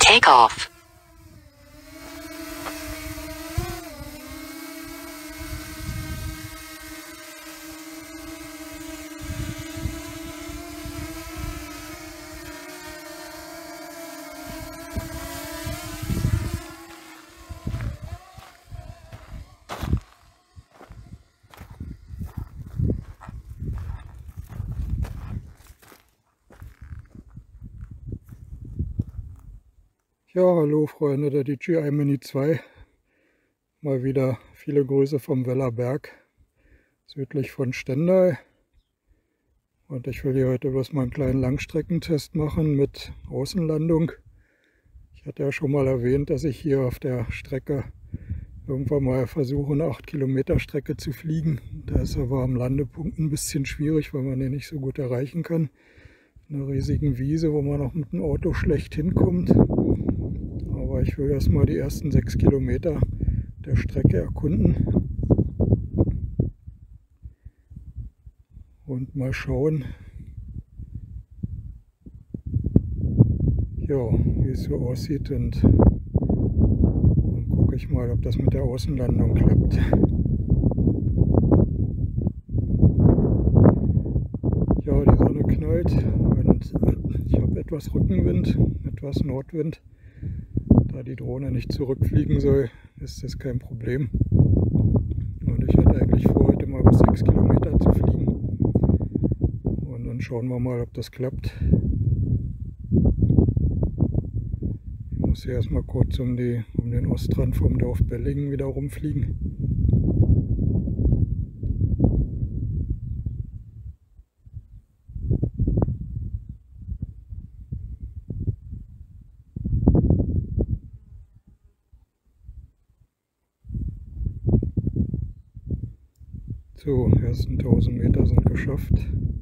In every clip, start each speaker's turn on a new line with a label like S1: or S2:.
S1: Takeoff.
S2: Ja, hallo Freunde der DJI Mini 2. Mal wieder viele Grüße vom Wellerberg, südlich von Stendal. Und ich will hier heute bloß mal einen kleinen Langstreckentest machen mit Außenlandung. Ich hatte ja schon mal erwähnt, dass ich hier auf der Strecke irgendwann mal versuche, eine 8 Kilometer Strecke zu fliegen. Da ist aber am Landepunkt ein bisschen schwierig, weil man den nicht so gut erreichen kann. Eine riesigen Wiese, wo man auch mit dem Auto schlecht hinkommt. Aber ich will erstmal die ersten 6 Kilometer der Strecke erkunden und mal schauen, ja, wie es so aussieht, und dann gucke ich mal, ob das mit der Außenlandung klappt. Ja, die Sonne knallt und ich habe etwas Rückenwind, etwas Nordwind. Da die Drohne nicht zurückfliegen soll, ist das kein Problem. Und ich hatte eigentlich vor, heute mal bis 6 Kilometer zu fliegen. Und dann schauen wir mal, ob das klappt. Ich muss hier erstmal kurz um den Ostrand vom Dorf Bellingen wieder rumfliegen. So, die ersten 1000 Meter sind geschafft.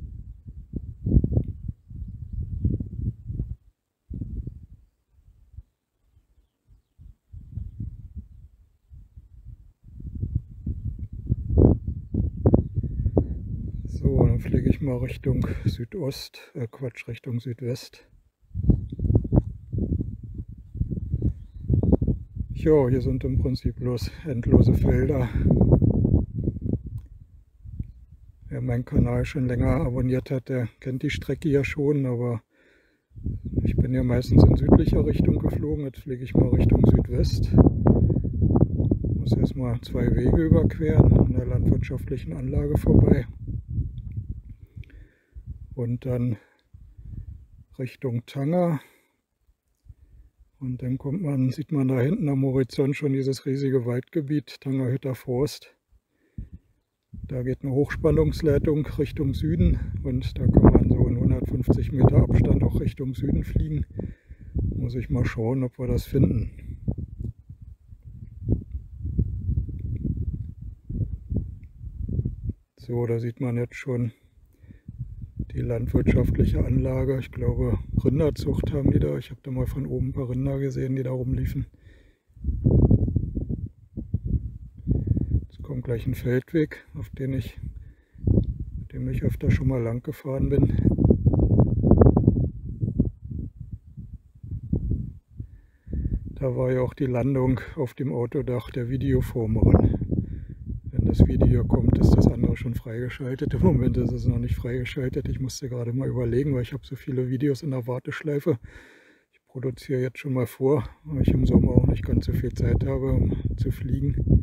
S2: So, dann fliege ich mal Richtung Südost, Richtung Südwest. Ja, hier sind im Prinzip bloß endlose Felder. Wer meinen Kanal schon länger abonniert hat, der kennt die Strecke ja schon, aber ich bin ja meistens in südlicher Richtung geflogen. Jetzt fliege ich mal Richtung Südwest. Muss erstmal 2 Wege überqueren, an der landwirtschaftlichen Anlage vorbei. Und dann Richtung Tanger. Und dann sieht man da hinten am Horizont schon dieses riesige Waldgebiet, Tangerhütter Forst. Da geht eine Hochspannungsleitung Richtung Süden und da kann man so in 150 Meter Abstand auch Richtung Süden fliegen. Muss ich mal schauen, ob wir das finden. So, da sieht man jetzt schon die landwirtschaftliche Anlage. Ich glaube, Rinderzucht haben die da. Ich habe da mal von oben ein paar Rinder gesehen, die da rumliefen. Jetzt kommt gleich ein Feldweg, auf dem ich öfter schon mal lang gefahren bin. Da war ja auch die Landung auf dem Autodach der Videoformerin. Wenn das Video kommt, ist das andere schon freigeschaltet. Im Moment ist es noch nicht freigeschaltet. Ich musste gerade mal überlegen, weil ich habe so viele Videos in der Warteschleife. Ich produziere jetzt schon mal vor, weil ich im Sommer auch nicht ganz so viel Zeit habe, um zu fliegen.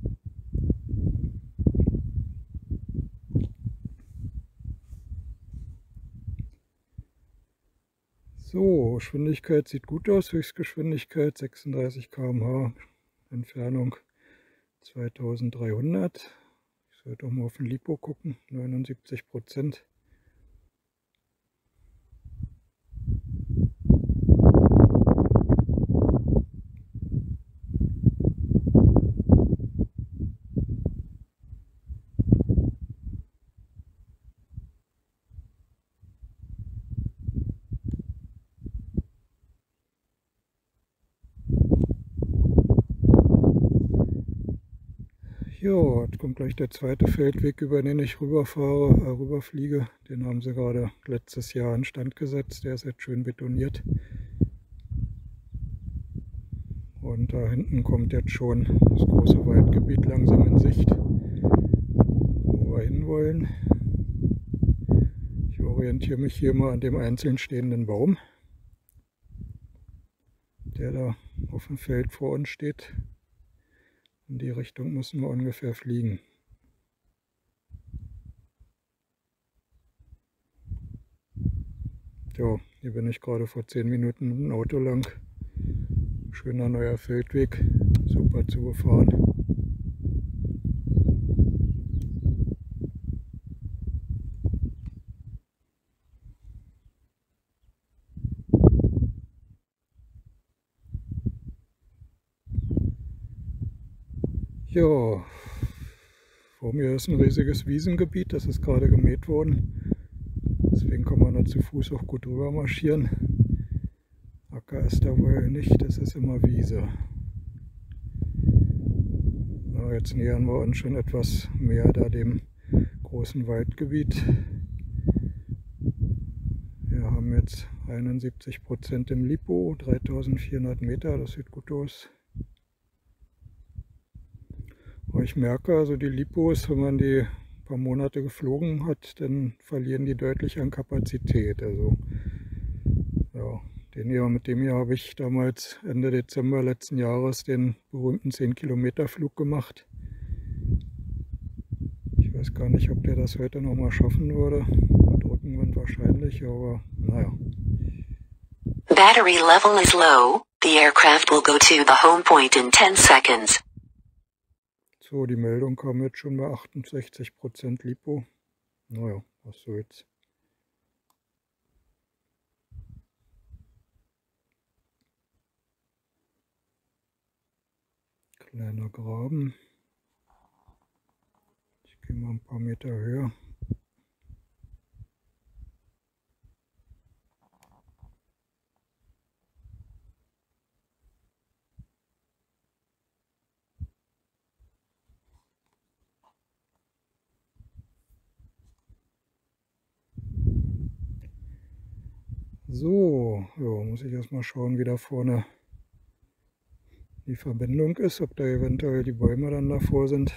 S2: So, Geschwindigkeit sieht gut aus. Höchstgeschwindigkeit 36 km/h, Entfernung 2300. Ich sollte auch mal auf den LiPo gucken, 79%. Ja, jetzt kommt gleich der zweite Feldweg, über den ich rüberfliege. Den haben sie gerade letztes Jahr instand gesetzt. Der ist jetzt schön betoniert. Und da hinten kommt jetzt schon das große Waldgebiet langsam in Sicht, wo wir hinwollen. Ich orientiere mich hier mal an dem einzeln stehenden Baum, der da auf dem Feld vor uns steht. In die Richtung müssen wir ungefähr fliegen. Ja, hier bin ich gerade vor 10 Minuten mit dem Auto lang. Schöner neuer Feldweg, super zu befahren. Ja, vor mir ist ein riesiges Wiesengebiet, das ist gerade gemäht worden. Deswegen kann man da zu Fuß auch gut drüber marschieren. Acker ist da wohl nicht, das ist immer Wiese. Ja, jetzt nähern wir uns schon etwas mehr da dem großen Waldgebiet. Wir haben jetzt 71% im Lipo, 3400 Meter, das sieht gut aus. Aber ich merke, also die Lipos, wenn man die ein paar Monate geflogen hat, dann verlieren die deutlich an Kapazität. Also ja, mit dem hier habe ich damals Ende Dezember letzten Jahres den berühmten 10-Kilometer-Flug gemacht. Ich weiß gar nicht, ob der das heute noch mal schaffen würde. Mit Rückenwind wahrscheinlich, aber naja.
S1: Battery level is low. The aircraft will go to the home point in 10 seconds.
S2: So, die Meldung kam jetzt schon bei 68% Lipo. Naja, was soll's. Kleiner Graben. Ich gehe mal ein paar Meter höher. So, ja, muss ich erstmal schauen, wie da vorne die Verbindung ist, ob da eventuell die Bäume dann davor sind.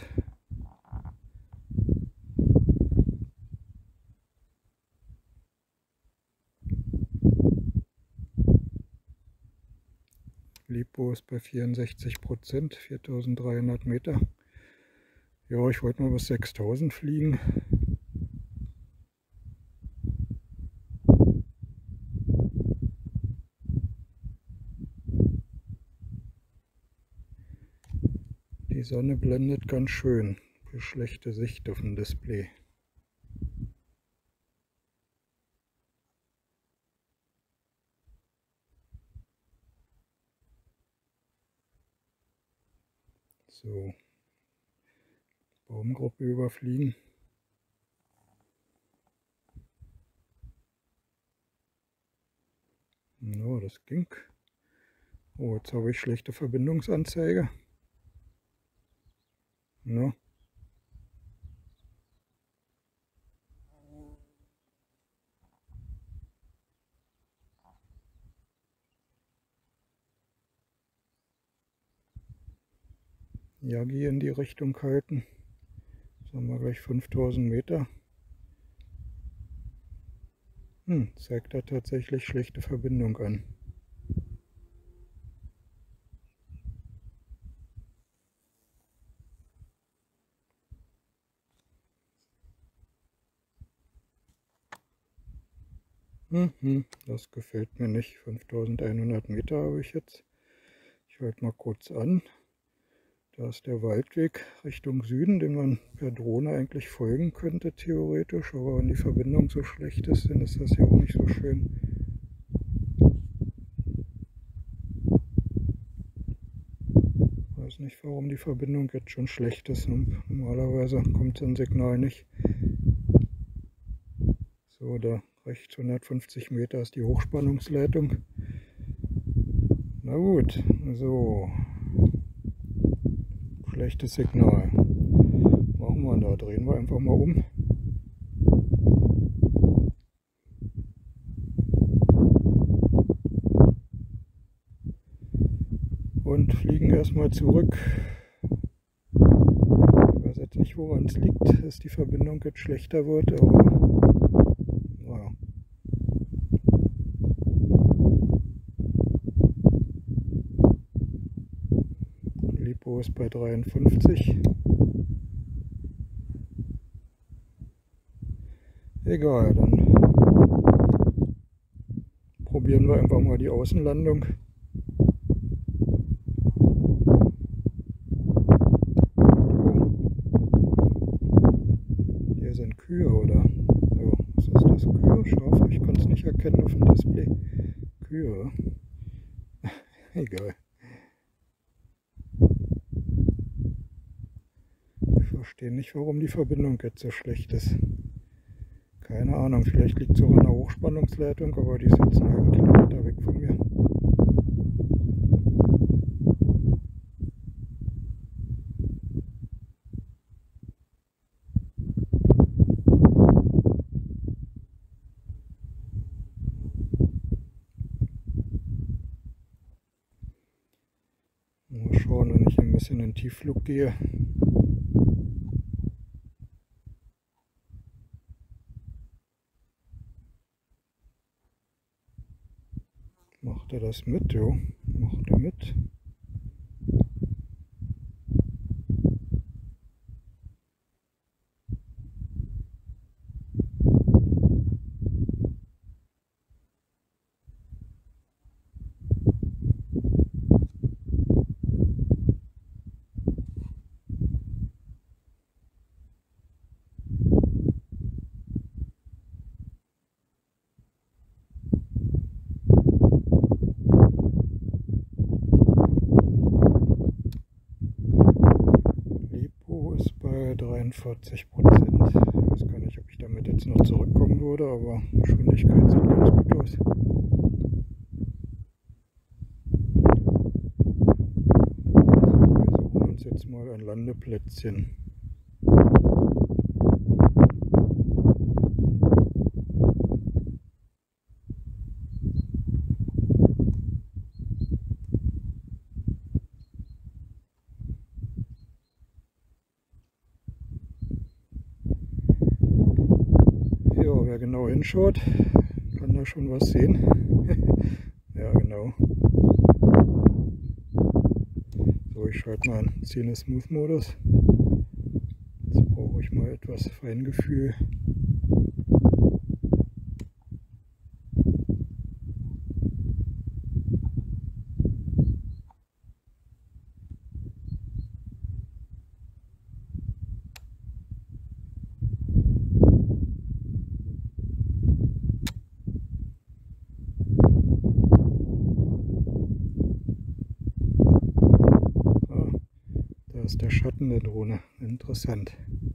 S2: Lipo ist bei 64%, 4300 Meter. Ja, ich wollte mal bis 6000 fliegen. Die Sonne blendet ganz schön für schlechte Sicht auf dem Display. So, Baumgruppe überfliegen. No, das ging. Oh, jetzt habe ich schlechte Verbindungsanzeige. No. Yagi in die Richtung halten. Jetzt haben wir gleich 5000 Meter. Zeigt da tatsächlich schlechte Verbindung an. Das gefällt mir nicht. 5100 Meter habe ich jetzt. Ich halte mal kurz an. Da ist der Waldweg Richtung Süden, den man per Drohne eigentlich folgen könnte, theoretisch. Aber wenn die Verbindung so schlecht ist, dann ist das ja auch nicht so schön. Ich weiß nicht, warum die Verbindung jetzt schon schlecht ist. Normalerweise kommt so ein Signal nicht. So, da rechts 150 Meter ist die Hochspannungsleitung. Na gut, so. Schlechtes Signal. Machen wir da, drehen wir einfach mal um. Und und fliegen erstmal zurück. Ich weiß jetzt nicht, woran es liegt, dass die Verbindung jetzt schlechter wird, aber naja. Lipo ist bei 53. Egal, dann probieren wir einfach mal die Außenlandung. Hier sind Kühe, oder? Ja, was ist das? Kühe? Schafe? Ich kann es nicht erkennen auf dem Display. Kühe. Egal. Ich verstehe nicht, warum die Verbindung jetzt so schlecht ist. Keine Ahnung, vielleicht liegt es auch an der Hochspannungsleitung, aber die ist jetzt einen halben Kilometer weg von mir. Mal schauen, wenn ich ein bisschen in den Tiefflug gehe. Macht er das mit? Jo, macht er mit. Bei 43%. Ich weiß gar nicht, ob ich damit jetzt noch zurückkommen würde, aber Geschwindigkeit sieht ganz gut aus. Wir suchen uns jetzt mal ein Landeplätzchen. Wer genau hinschaut, kann da schon was sehen. Ja, genau. So, ich schalte mal an Szene Smooth Modus. Jetzt brauche ich mal etwas Feingefühl. Der Schatten der Drohne. Interessant.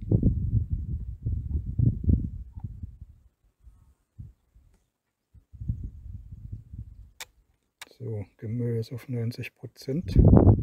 S2: So, Gimbal ist auf 90%.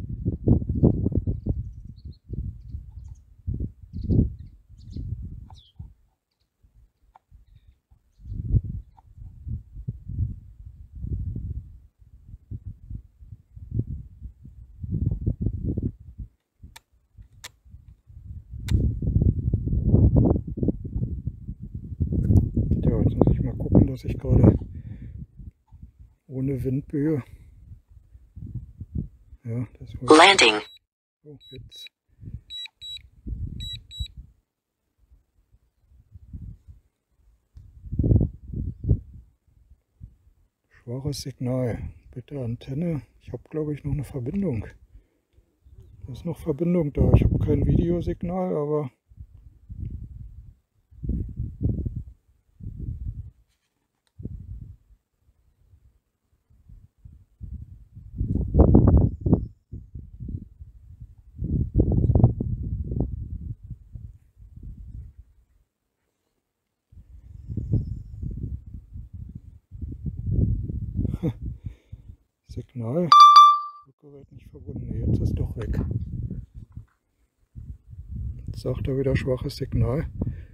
S2: Jetzt muss ich mal gucken, dass ich gerade ohne Windböe. Ja, das war
S1: Landing.
S2: So, jetzt. Schwaches Signal. Bitte Antenne. Ich habe, glaube ich, noch eine Verbindung. Da ist noch Verbindung da. Ich habe kein Videosignal, aber Signal. Fluggerät nicht verbunden. Nee, jetzt ist doch weg. Jetzt sagt er wieder schwaches Signal.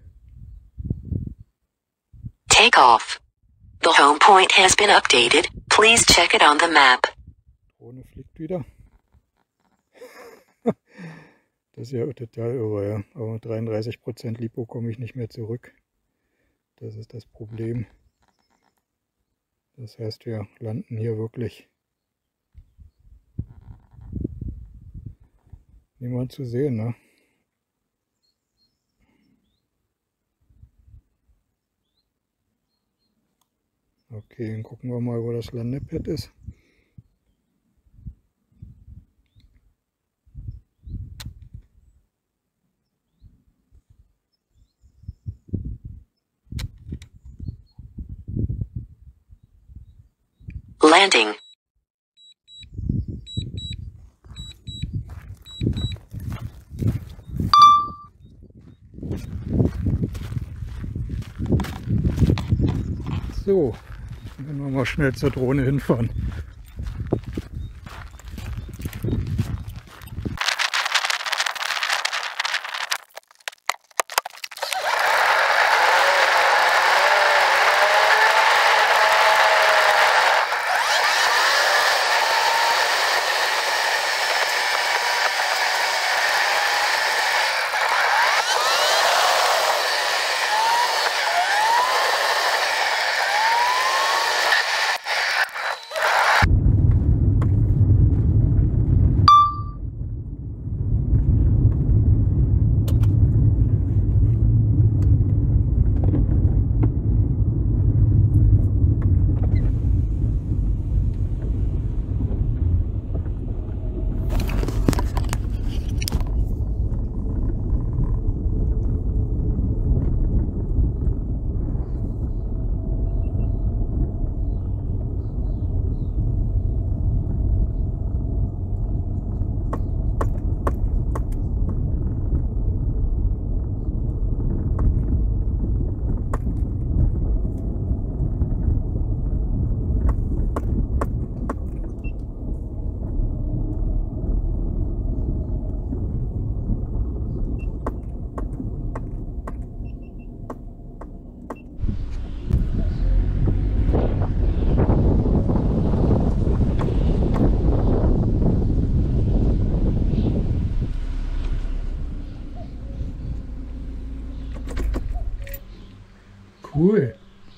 S1: Take off. The home point has been updated. Please check it on the map.
S2: Drohne fliegt wieder. Das ist ja total irre, ja. Aber mit 33% Lipo komme ich nicht mehr zurück. Das ist das Problem. Das heißt, wir landen hier wirklich niemand zu sehen, ne? Okay, dann gucken wir mal, wo das Landepad ist.
S1: Landing.
S2: So, dann können wir mal schnell zur Drohne hinfahren. Cool.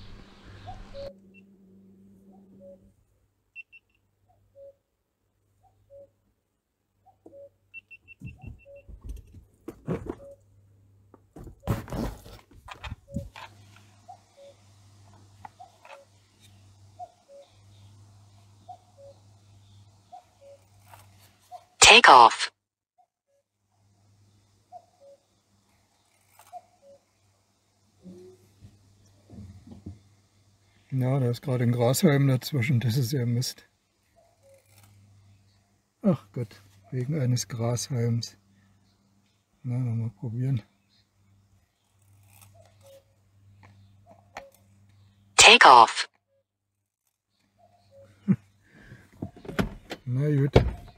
S1: Take off.
S2: Ja, da ist gerade ein Grashalm dazwischen, das ist ja Mist. Ach Gott, wegen eines Grashalms. Na, mal probieren.
S1: Take off.
S2: Na gut.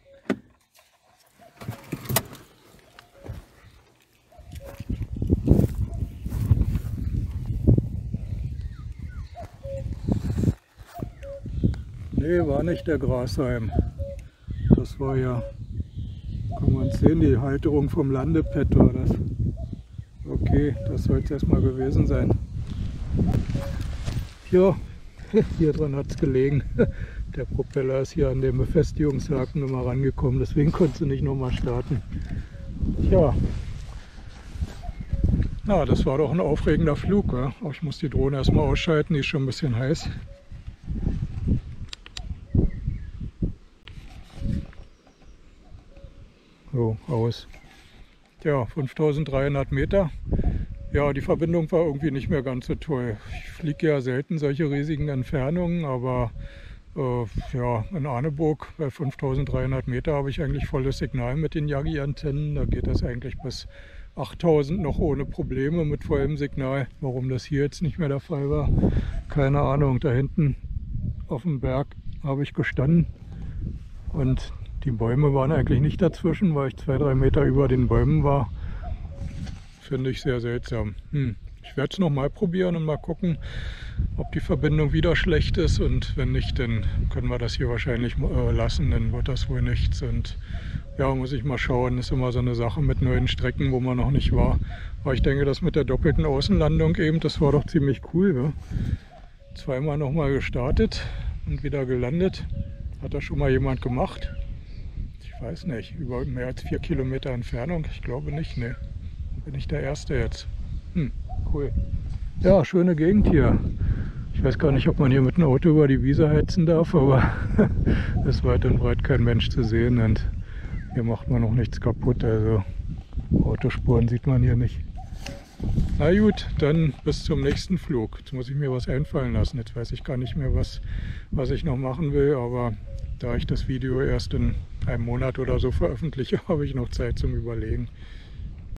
S2: Nee, war nicht der Grashalm. Das war ja, kann man sehen, die Halterung vom Landepad war das. Okay, das soll es erstmal gewesen sein. Ja, hier dran hat es gelegen. Der Propeller ist hier an den Befestigungshaken immer rangekommen, deswegen konnte sie nicht nochmal starten. Ja, na, das war doch ein aufregender Flug. Ja? Aber ich muss die Drohne erstmal ausschalten, die ist schon ein bisschen heiß. So, aus. Ja, 5300 Meter. Ja, die Verbindung war irgendwie nicht mehr ganz so toll. Ich fliege ja selten solche riesigen Entfernungen, aber ja, in Arneburg bei 5300 Meter habe ich eigentlich volles Signal mit den Yagi-Antennen. Da geht das eigentlich bis 8000 noch ohne Probleme mit vollem Signal. Warum das hier jetzt nicht mehr der Fall war, keine Ahnung. Da hinten auf dem Berg habe ich gestanden und die Bäume waren eigentlich nicht dazwischen, weil ich 2-3 Meter über den Bäumen war. Finde ich sehr seltsam. ich werde es nochmal probieren und mal gucken, ob die Verbindung wieder schlecht ist. Und wenn nicht, dann können wir das hier wahrscheinlich lassen, dann wird das wohl nichts. Und ja, muss ich mal schauen, das ist immer so eine Sache mit neuen Strecken, wo man noch nicht war. Aber ich denke, das mit der doppelten Außenlandung eben, das war doch ziemlich cool. Ja? Zweimal nochmal gestartet und wieder gelandet. Hat das schon mal jemand gemacht? Ich weiß nicht, über mehr als 4 Kilometer Entfernung? Ich glaube nicht, ne. Bin ich der Erste jetzt. Cool. Ja, schöne Gegend hier. Ich weiß gar nicht, ob man hier mit dem Auto über die Wiese heizen darf, aber es ist weit und breit kein Mensch zu sehen und hier macht man noch nichts kaputt, also Autospuren sieht man hier nicht. Na gut, dann bis zum nächsten Flug. Jetzt muss ich mir was einfallen lassen. Jetzt weiß ich gar nicht mehr, was ich noch machen will, aber da ich das Video erst in einem Monat oder so veröffentliche, habe ich noch Zeit zum Überlegen.